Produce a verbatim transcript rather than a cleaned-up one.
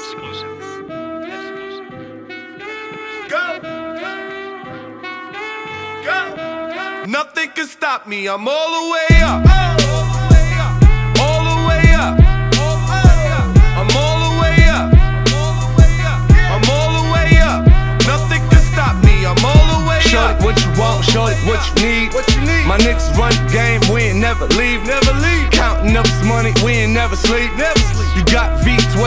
Go. Go. Nothing can stop me. I'm all the way up. All the way up. I'm all the way up. I'm all the way up. Nothing can stop me. I'm all the way up. Shorty, what you want? Shorty, what you need? What you need? My niggas run the game. We ain't never leave. Never leave. Counting up this money. We ain't never sleep. Never sleep. You got V twelve.